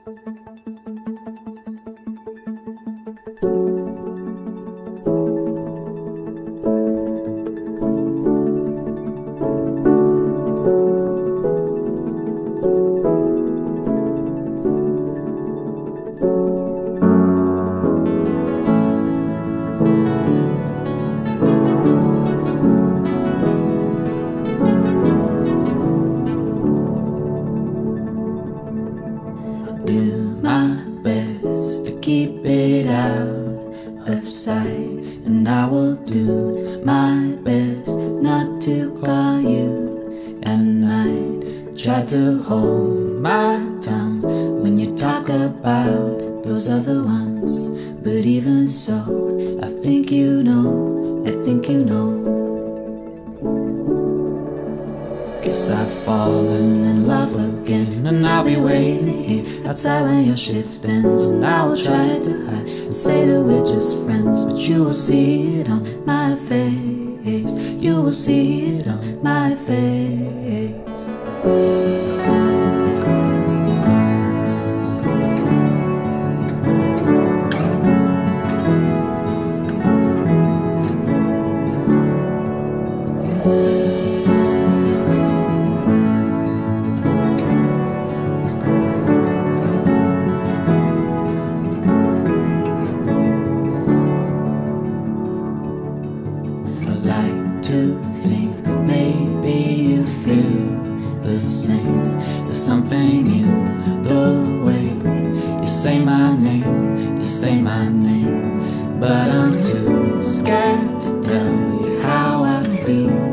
Do my best to keep it out of sight, and I will do my best not to call you at night. Try to hold my tongue when you talk about those other ones, but even so, I think you know, I think you know. Guess I've fallen in love again, and I'll be waiting here outside when your shift ends. And I will try to hide and say that we're just friends, but you will see it on my face. You will see it on my face. To think maybe you feel the same. There's something in the way you say my name, you say my name, but I'm too scared to tell you how I feel.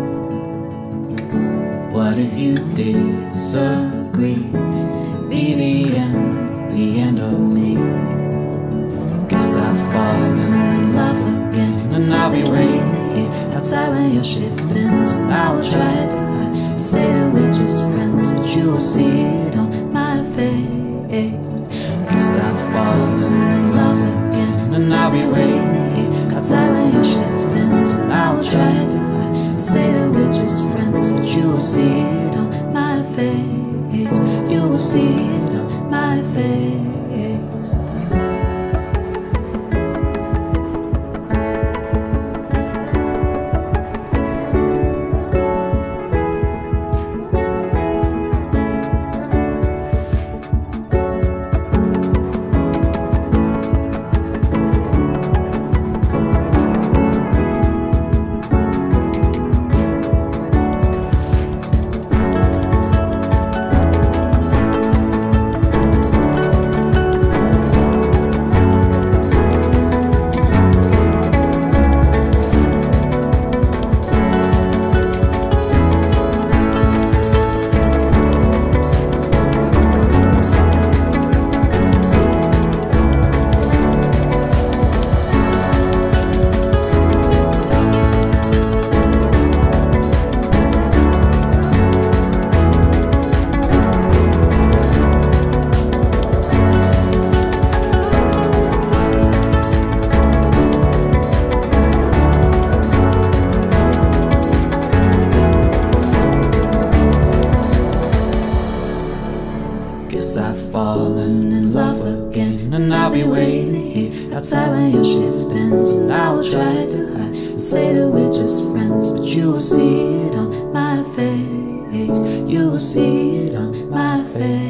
What if you disagree? Be the end of me. Guess I've fallen in love again, and I'll be waiting outside when your shift ends. And I will try to hide and say that we're just friends, but you will see it on my face. Guess I've fallen in love again, and I'll be waiting outside when your shift ends. And I will try to hide and say that we're just friends, but you will see it on my face. You will see it on my face. Guess I've fallen in love again, and I'll be waiting here outside when your shift ends. And I will try to hide and say that we're just friends, but you will see it on my face. You will see it on my face.